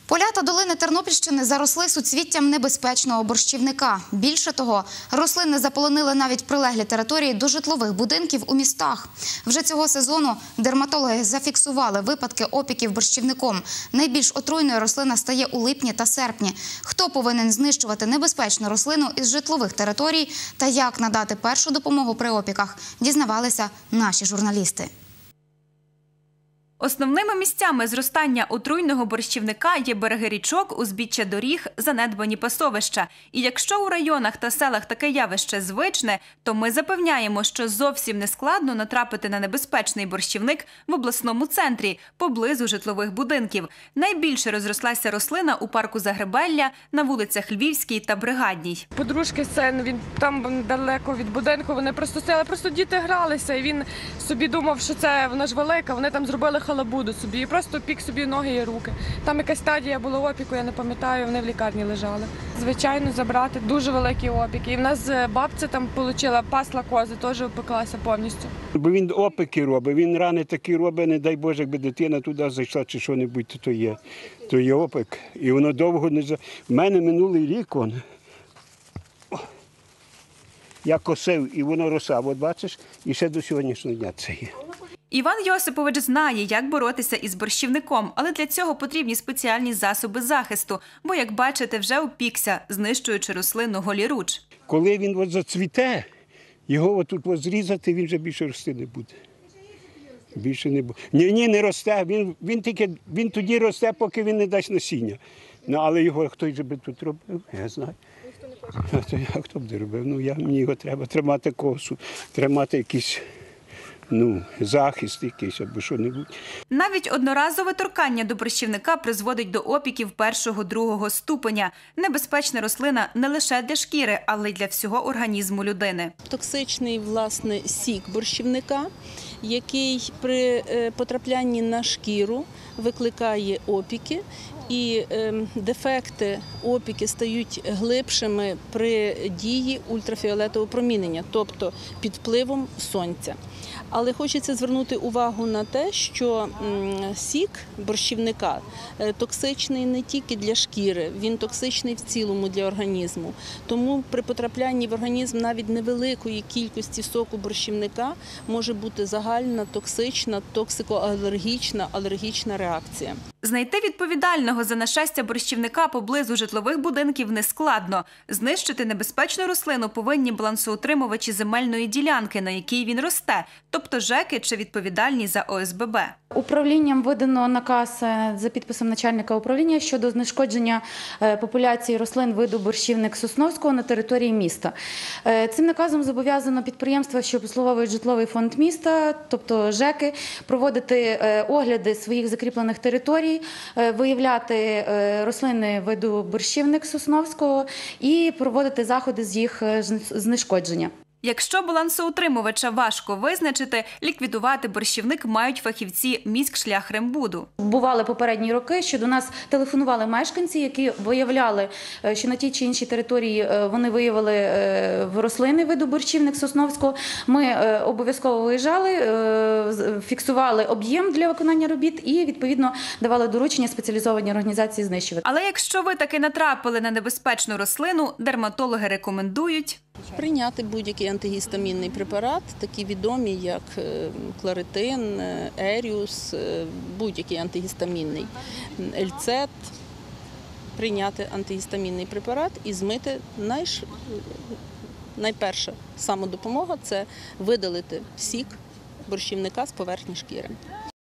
Поля та долини Тернопільщини заросли суцвіттям небезпечного борщівника. Більше того, рослини заполонили навіть прилеглі території до житлових будинків у містах. Вже цього сезону дерматологи зафіксували випадки опіків борщівником. Найбільш отруйною рослина стає у липні та серпні. Хто повинен знищувати небезпечну рослину із житлових територій та як надати першу допомогу при опіках, дізнавалися наші журналісти. Основними місцями зростання отруйного борщівника є береги річок, узбіччя доріг, занедбані пасовища. І якщо у районах та селах таке явище звичне, то ми запевняємо, що зовсім не складно натрапити на небезпечний борщівник в обласному центрі, поблизу житлових будинків. Найбільше розрослася рослина у парку Загребелля, на вулицях Львівській та Бригадній. Подружки син, він там далеко від будинку, вони просто стояли, просто діти гралися, і він собі думав, що це вона ж велика, вони там зробили халабуду собі і просто пік собі ноги і руки. Там якась стадія була опіку, я не пам'ятаю, вони в лікарні лежали. Звичайно, забрати дуже великі опіки. І в нас бабця там отримала, пасла кози, теж опеклася повністю. Бо він опіки робить, він рани такі робить, не дай Боже, якби дитина туди зайшла чи що-небудь, то є опік. І воно довго не... В мене минулий рік, я косив і воно росав, от бачиш, і ще до сьогоднішнього дня це є. Іван Йосипович знає, як боротися із борщівником, але для цього потрібні спеціальні засоби захисту, бо, як бачите, вже опікся, знищуючи рослину голіруч. Коли він зацвіте, його тут зрізати, він вже більше рости не буде. Більше не буде. Ні, не росте, він тоді росте, поки він не дасть насіння. Ну, але його хтось же би тут робив, я знаю. А хто б не робив? Мені його треба тримати косу, тримати якийсь... захист якийсь або що-небудь. Навіть одноразове торкання до борщівника призводить до опіків 1-2 ступеня. Небезпечна рослина не лише для шкіри, але й для всього організму людини. Токсичний, власне, сік борщівника, який при потраплянні на шкіру викликає опіки. І дефекти, опіки стають глибшими при дії ультрафіолетового промінення, тобто під впливом сонця. Але хочеться звернути увагу на те, що сік борщівника токсичний не тільки для шкіри, він токсичний в цілому для організму. Тому при потраплянні в організм навіть невеликої кількості соку борщівника може бути загальна токсична, токсикоалергічна, алергічна реакція. Знайти відповідального за нашестя борщівника поблизу житлових будинків нескладно. Знищити небезпечну рослину повинні балансоутримувачі земельної ділянки, на якій він росте, тобто ЖЕКи чи відповідальні за ОСББ. Управлінням видано наказ за підписом начальника управління щодо знешкодження популяції рослин виду борщівник Сосновського на території міста. Цим наказом зобов'язано підприємства, що обслуговують житловий фонд міста, тобто ЖЕКи, проводити огляди своїх закріплених територій, виявляти рослини виду борщівник Сосновського і проводити заходи з їх знешкодження. Якщо балансоутримувача важко визначити, ліквідувати борщівник мають фахівці Міськшляхрембуду. Бували попередні роки, що до нас телефонували мешканці, які виявляли, що на тій чи іншій території вони виявили рослини виду борщівник Сосновського. Ми обов'язково виїжджали, фіксували об'єм для виконання робіт і, відповідно, давали доручення спеціалізованій організації знищувати. Але якщо ви таки натрапили на небезпечну рослину, дерматологи рекомендують прийняти будь-який антигістамінний препарат, такі відомі, як кларитин, еріус, будь-який антигістамінний, ельцет, прийняти антигістамінний препарат і змити. Найперша самодопомога – це видалити сік борщівника з поверхні шкіри.